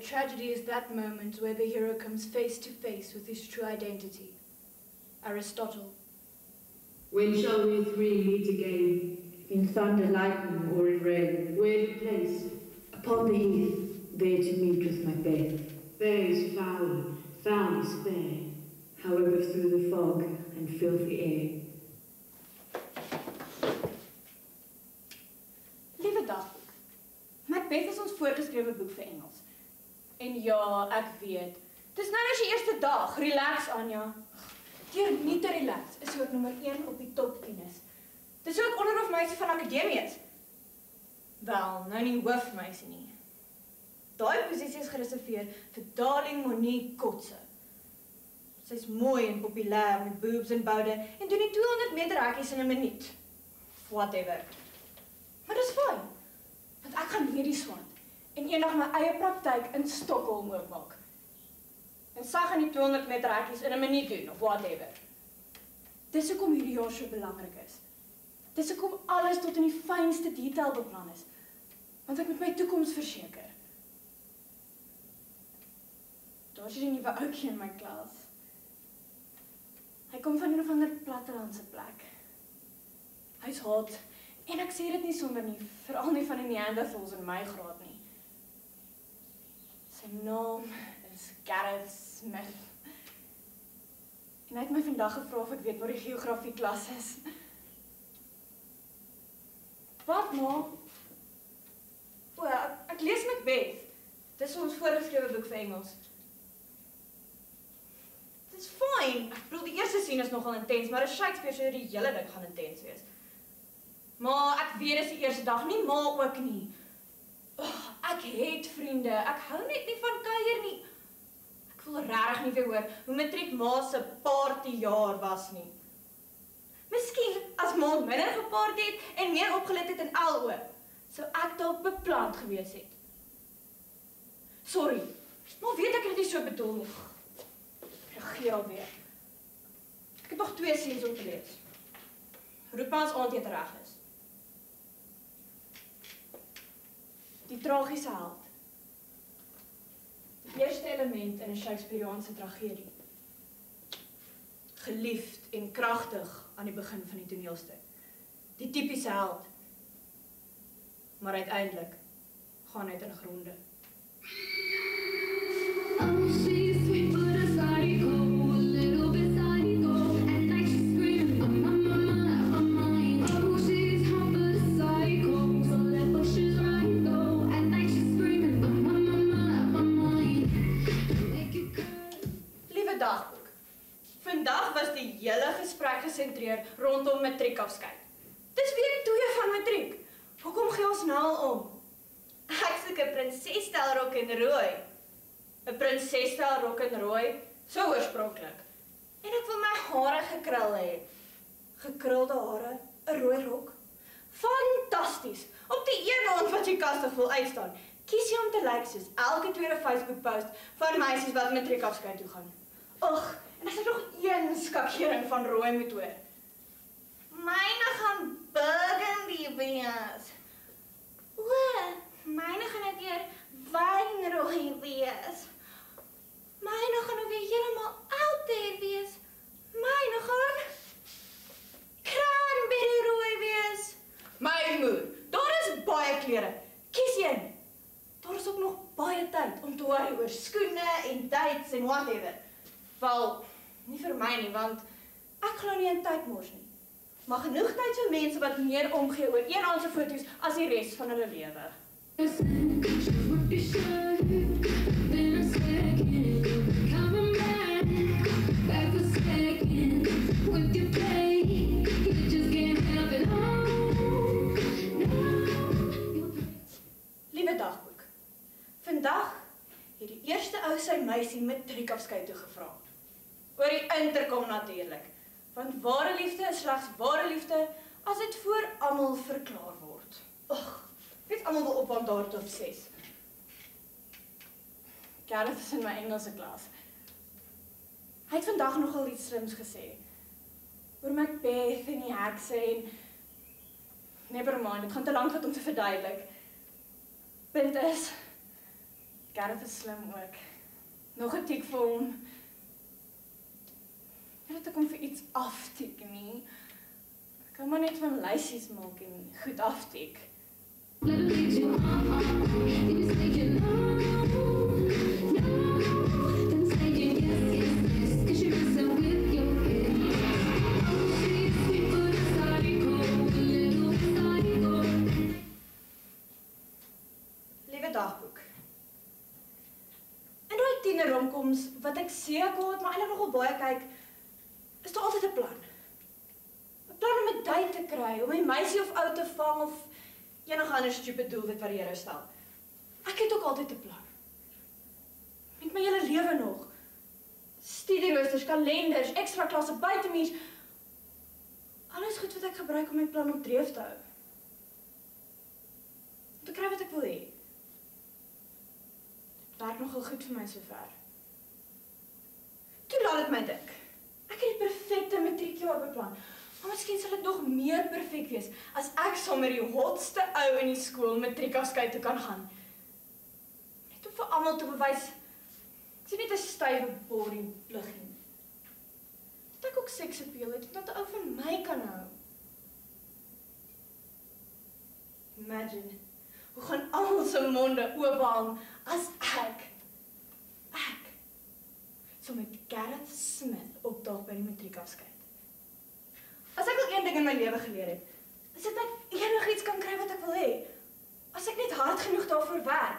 tragedy is that moment where the hero comes face to face with his true identity. Aristotle. When shall we three meet again? In thunder, lightning, or in rain. Where the place? Upon the heath, there to meet with Macbeth. Fair is foul, foul is fair. However, through the fog and filthy air. Liewe dagboek, Macbeth is ons voorgeskrewe boek vir Engels. En ja, ek weet, dis nou as jy eerste dag, relax Anja. Deur nie te relax is ook nommer 1 op die top 10 is. Dis ook onderhofmeisie van akademie is. Wel, nou nie hoofmeisie nie. Daai posisie is gereserveer vir Darling Monique Kotse. Sy's mooi en populêr met boobs en boude en doen die 200 meter hekkies in 'n minuut. Whatever. Maar dis fyn, want ek gaan medies swat en eendag my eie praktyk in Stockholm oopmaak. En sy gaan die 200 meter hekkies in 'n minuut doen of whatever. Dis hoekom hierdie jaar so belangrik is. Dis hoekom alles tot in die fynste detail beplan is. Want ek moet my toekoms verseker. Daar is 'n nuwe ouetjie in my klas. Hy kom van een of ander plattelandse plek. Hy's hot, en ek sê dit nie sonder nie, veral nie van die Neanderthals in my graad nie. Sy naam is Gareth Smith. En hy het my vandag gevra of ek weet waar die geografie klas is. Wat, ma? O, ek lees Macbeth. Dis ons voorgeskrewe boek vir Engels. Dis fyn. Ek bedoel, die eerste scene is nogal intens, maar as Shakespeare sê die hele ding gaan intens wees. Maar ek weet dis die eerste dag, nie ma ook nie. Ek het vriende, ek hou net nie van kuier nie. Ek wil regtig nie weer hoor hoe matriek ma se partyjaar was nie. Miskien as ma minder gepaard het en meer opgelet het in LO, sou ek dalk beplant gewees het. Sorry, maar weet ek het nie so bedoel nie. Reageer alweer. Ek het nog 2 scenes om te lees. Roep maar as aandete reg is. Die tragiese held. Die eerste element in 'n Shakespeareaanse tragedie. Geliefd en kragtig aan die begin van die toneelstuk. Die tipiese held. Maar uiteindelik gaan hy ten gronde. Dagboek. Vandag was die hele gesprek gesentreer rondom matriekafskeid. Dis week 2 van matriek. Hoekom gee ons nou al om? Ek soek 'n prinsesstel rok en rooi. 'n Prinsesstel rok en rooi, so oorspronklik. En ek wil my hare gekrul hê. Gekrulde hare, 'n rooi rok. Fantasties. Op die een hand wat jy kastig wil uitstaan, kies jy om te like soos elke tweede Facebook post van meisies wat matriekafskeid toe gaan. Ag, en as ek nog een skakering van rooi moet hoor. Myne gaan burgundy wees. O, myne gaan net weer wynrooi wees. Myne gaan nou weer heeltemal altyd wees. Myne gaan cranberry rooi wees. My moer, daar is baie klere. Kies een. Daar is ook nog baie tyd om te worry oor skoene en dates en whatever. Wel, nie vir my nie, want ek glo nie in tydmors nie. Maar genoeg tyd vir mense wat meer omgee oor een aand se foto's as die res van hulle lewe. Liewe dagboek, vandag het die eerste ou sy meisie matriekafskeid toe gevra. Oor die interkom natuurlik. Want ware liefde is slegs ware liefde as dit voor almal verklaar word. Ag, weet almal wil opbaan daartoe op 6. Gareth is in my Engelse klas. Hy het vandag nogal iets slims gesê. Oor Macbeth en die hekse en... Nevermind, dit gaan te lank vat om te verduidelik. Punt is, Gareth is slim ook. Nog 'n tik vir hom. Nie dat ek hom vir iets aftik nie. Ek kan maar net van lysies maak en goed aftik. Let her lead you on. If you say you no, then say you yes, 'cause you're messing with your head. She's sweet but a psycho, a little psycho. Liewe dagboek. In daai tienerromkoms wat ek seker word, maar eintlik nogal baie kyk, is daar altyd 'n plan. 'n Plan om 'n date te kry, om 'n meisie of ou te vang of enige ander stupid doelwit wat die Here stel. Ek het ook altyd 'n plan. Met my hele lewe nog. Studieroosters, kalenders, ekstra klasse, buitemuurs. Alles goed wat ek gebruik om my plan op dreef te hou. Om te kry wat ek wil hê. Dit werk nogal goed vir my sover. Toe laat dit my dink. Ek het die perfekte matriekjaar beplan. Maar miskien sal dit nog meer perfek wees as ek sommer die hotste ou in die skool matriekafskeid toe kan gaan. Net om vir almal te bewys ek sien net 'n stywe boring pluggie nie. Dat ek ook seksappeal het, dat 'n ou van my kan hou. Imagine, hoe gaan almal se monde oop hang as ek so met Gareth Smith opdaag by die matriekafskeid. As ek al een ding in my lewe geleer het, is dit dat ek enigiets kan kry wat ek wil hê, as ek net hard genoeg daarvoor werk.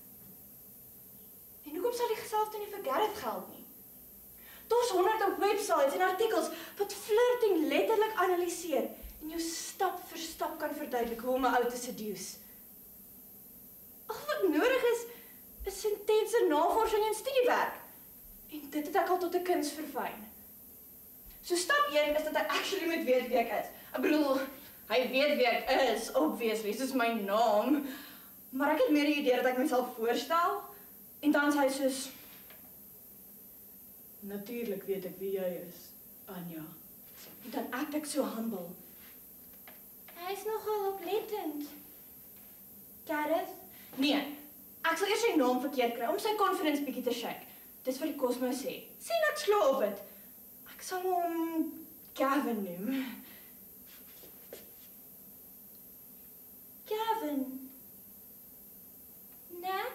En hoekom sal die dieselfde nie vir Gareth geld nie? Daar's honderde websites en artikels wat flirting letterlik analiseer en jou stap vir stap kan verduidelik hoe om 'n ou te seduce. Al wat nodig is intense navorsing en studiewerk. En dit het ek al tot 'n kuns verfyn. So stap 1 is dat hy actually moet weet wie ek is. Ek bedoel, hy weet wie ek is, obviously, soos my naam. Maar ek het meer die idee dat ek myself voorstel, en dan is hy soos, natuurlik weet ek wie jy is, Anja. En dan act ek so humble. Hy is nogal oplettend. Gareth? Nee, ek sal eers sy naam verkeerd kry, om sy confidence bietjie te shake. Dis wat die Cosmo sê. Sien ek sla op het. Ek sal hom Gavin noem. Gavin. Nee?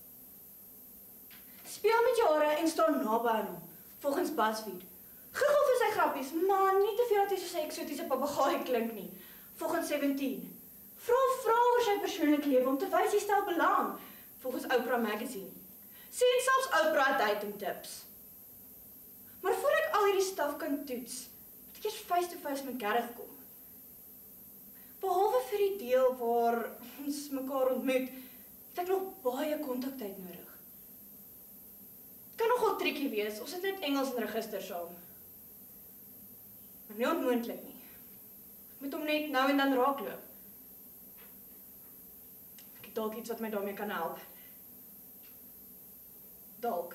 Speel met jou hare en staan naby aan hom, volgens BuzzFeed. Giggel vir sy grappies, maar nie te veel dat hy soos 'n eksotiese papegaai klink nie, volgens 17. Vra oor sy persoonlike lewe om te wys hy stel belang, volgens Oprah Magazine. Sien selfs Oprah dating tips. Maar voor ek al hierdie staf kan toets, moet ek eers face-to-face met Gareth kom. Behalwe vir die deel waar ons mekaar ontmoet, het ek nog baie kontaktyd nodig. Het kan nogal triekie wees, ons het net Engels en register saam. Maar nie onmoontlik nie. Ek moet hom net nou en dan raakloop. Ek het dalk iets wat my daarmee kan help. Dalk.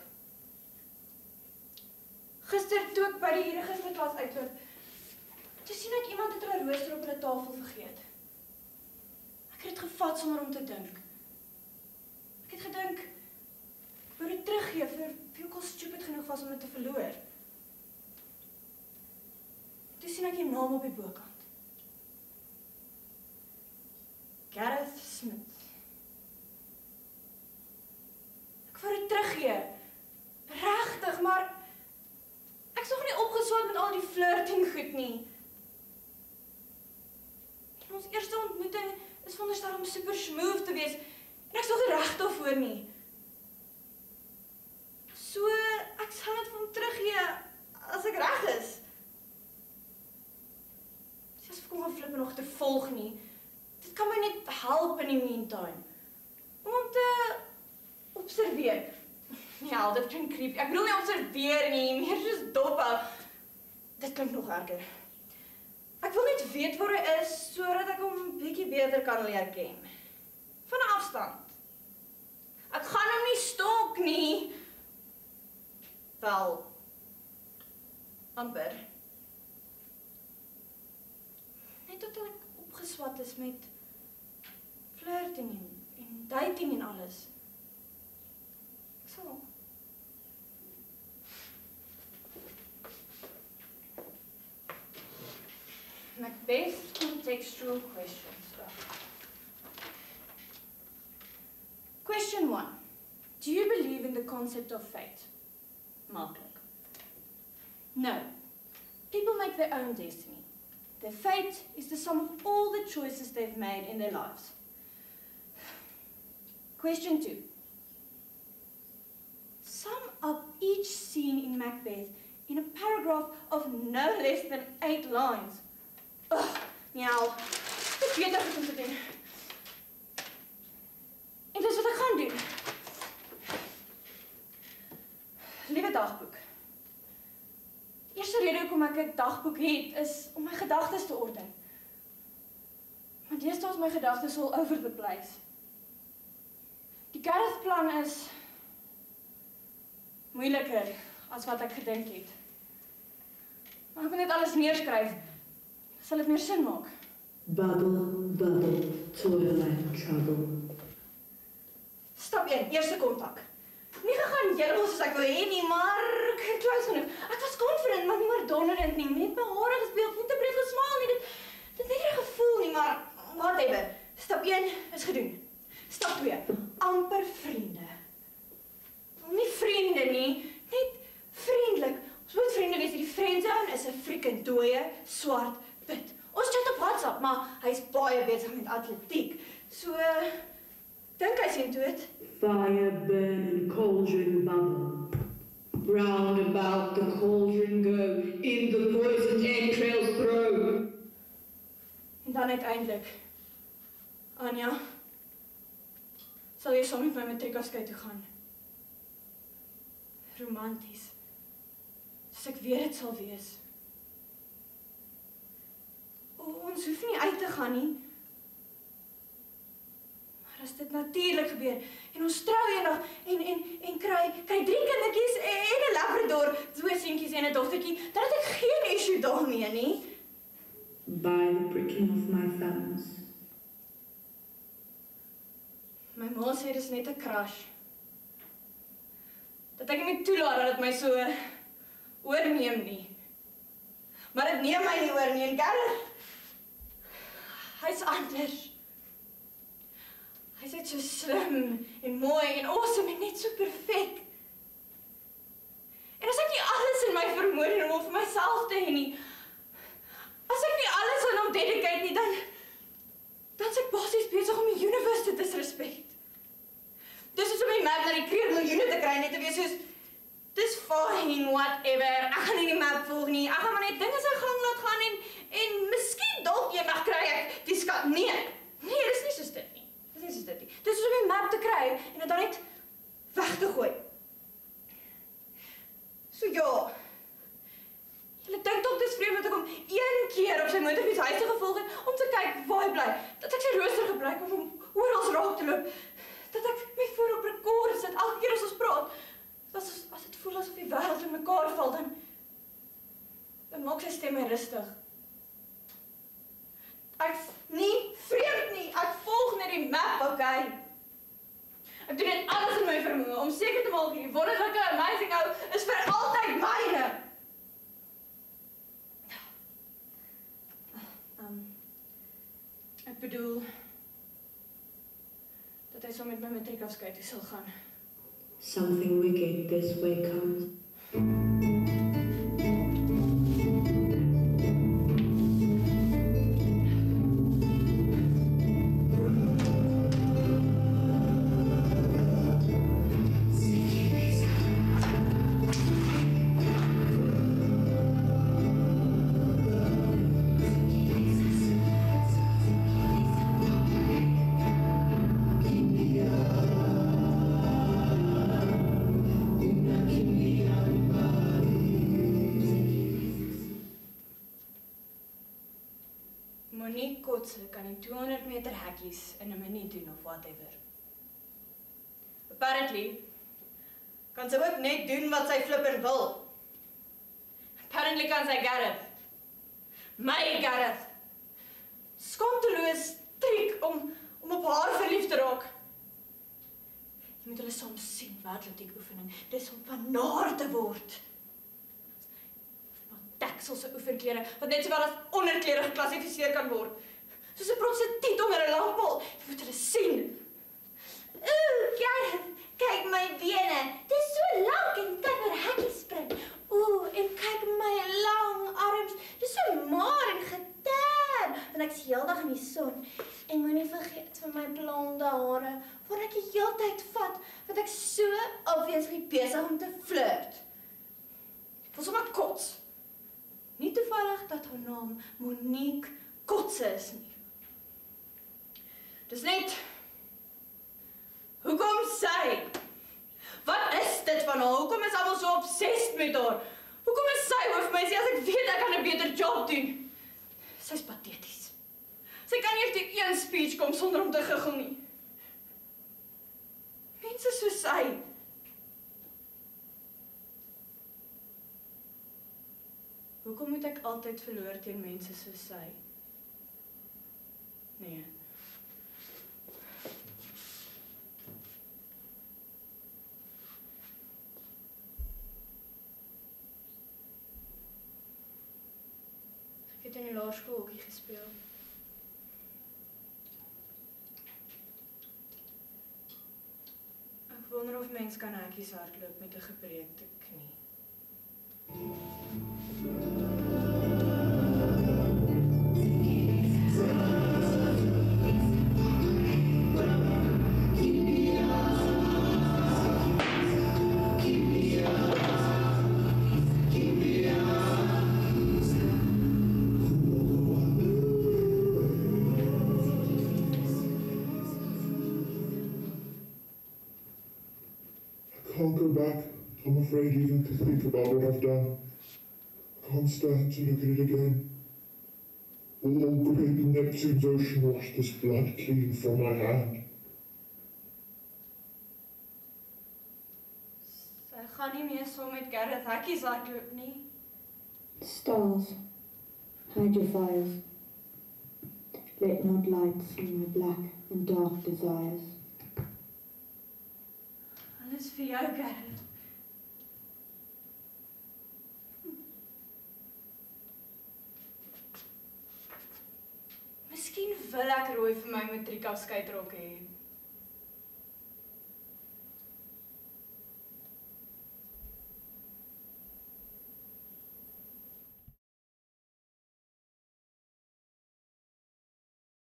Gister toe ek by die registerklas uitloop, toe sien ek iemand het hulle rooster op hulle tafel vergeet. Ek het dit gevat sonder om te dink. Ek het gedink, ek wou dit teruggee vir wie ook al stupid genoeg was om dit te verloor. Toe sien ek die naam op die bokant. Gareth Smith. Ek wou dit teruggee. Regtig, maar ek is nog nie opgeswaat met al die flirting goed nie. En ons eerste ontmoeting is veronderstel om super smooth te wees en ek is nog nie reg daarvoor nie. So, ek sal dit vir hom teruggee as ek reg is. Dis asof ek hom gaan flippe nog te volg nie. Dit kan my net help in die meantime. Om te observeer. Ja, dit klink creepy. Ek bedoel nie observeer nie, meer soos dophou. Dit klink nog erger. Ek wil net weet waar hy is, sodat ek hom bietjie beter kan leer ken. Van 'n afstand. Ek gaan hom nie stalk nie. Wel, amper. Net tot ek opgeswat is met flirting en dating en alles. sal. Macbeth contextual questions. Question 1. Do you believe in the concept of fate? Maklik. No. People make their own destiny. Their fate is the sum of all the choices they've made in their lives. Question 2. Sum up each scene in Macbeth in a paragraph of no less than 8 lines. Ugh, miauw. Ek weet wat om te doen. En dis wat ek gaan doen. Liewe dagboek. Eerste rede hoekom ek 'n dagboek het, is om my gedagtes te orden. Maar deesdae is my gedagtes all over the place. Die Gareth-plan is moeiliker as wat ek gedink het. Maar ek moet net alles neerskryf. Sal dit meer sin maak? Bubble, bubble, toil and trouble. Stap 1, eerste kontak. Nie gegaan heeltemal soos ek wou hê nie, maar ek het close genoeg. Ek was confident, maar nie maar donderend nie. Net my hare gespeel, nie te breed gesmaal nie. Dit het nie gevoel nie, maar whatever. Stap 1 is gedoen. Stap 2, amper vriende. Nie vriende nie, net vriendelik. Ons moet vriende wees, die friendzone is 'n freaking dooie, swart put. Ons chat op WhatsApp, maar hy's baie besig met atletiek. So, dink hy sien toe dit. Fire burn and cauldron bubble. Round about the cauldron go, in the poisoned entrails throw. En dan uiteindelik, Anja, sal jy saam met my matriekafskeid toe gaan? Romanties. Soos ek weet dit sal wees. Ons hoef nie uit te gaan nie. Maar as dit natuurlik gebeur en ons trou eendag en kry 3 kindertjies en 'n labrador, 2 seentjies en 'n dogtertjie, dan het ek geen issue daarmee nie. By the pricking of my thumbs. My ma sê dis net 'n crush. Dat ek nie moet toelaat dat dit my so oorneem nie. Maar dit neem my nie oor nie, en Gareth, hy's anders. Hy's net so slim en mooi en awesome en net so perfek. En as ek nie alles in my vermoë doen om vir myself te hê nie, as ek nie alles aan hom dedicate nie, dan is ek basies besig om die universe te disrespect. Dis soos om die map na die kreer miljoene te kry, net te wees soos, dis fine, whatever, ek gaan nie die map volg nie, ek gaan maar net dinge sy gang laat gaan en miskien dalk eendag kry ek die skat. Nee, dis nie soos dit nie. Dis nie soos dit nie. Dis soos om die map te kry en dit dan net weg te gooi. So ja, julle dink dalk dis vreemd dat ek hom 1 keer op sy motorfiets huis toe gevolg het om te kyk waar hy bly, dat ek sy rooster gebruik om hom oral raak te loop, dat ek my voor op rekord sit elke keer as ons praat. As dit voel asof die wêreld in mekaar val, dan maak sy stem my rustig. Ek's nie vreemd nie, ek volg net die map, okay? Ek doen net alles in my vermoë om seker te maak hierdie wonderlike, amazing ou is vir altyd myne. Ek bedoel dat hy saam met my matriekafskeid toe sal gaan. Something wicked this way comes. Monique Kotse kan die 200 meter hekkies in 'n minuut doen of whatever. Apparently kan sy ook net doen wat sy flippend wil. Apparently kan sy Gareth. My Gareth. Skanteloos triek om op haar verlief te raak. Jy moet hulle soms sien wat atletiek oefening. Dis om vanaar te word. Dekselse oefenklere, wat net sowel as onderklere geklassifiseer kan word. Soos 'n prostituut onder 'n lampbol. Jy moet hulle sien. Kyk my bene. Dis so lank en kan oor hekkies spring. En kyk my lang arms. Dis so maar en getan. En ek's heeldag in die son. En moenie vergeet van my blonde hare, wat ek die hele tyd vat, want ek so obviously besig om te flirt. Ek voel sommer kots. Nie toevallig dat haar naam Monique Kotse is nie. Dis net, hoekom sy? Wat is dit van haar? Hoekom is almal so obsessed met haar? Hoekom is sy hoofmeisie as ek weet ek kan 'n beter job doen? Sy's pateties. Sy kan nie eers die een speech kom sonder om te giggel nie. Mense soos sy. Hoekom moet ek altyd verloor teen mense soos sy? Nee. Ek het in die laerskool hokkie gespeel. Ek wonder of mens kan hekkies hardloop met 'n gebreekte knie. I can't go back. I'm afraid even to think about what I've done. I can't stand to look at it again. All great Neptune's ocean washed this blood clean from my hand. Sy gaan nie meer saam met Gareth hekkies hardloop nie. Stars, hide your fires. Let not light see my black and dark desires. Alles vir jou, Gareth. Miskien wil ek rooi vir my matriekafskeidrok hê.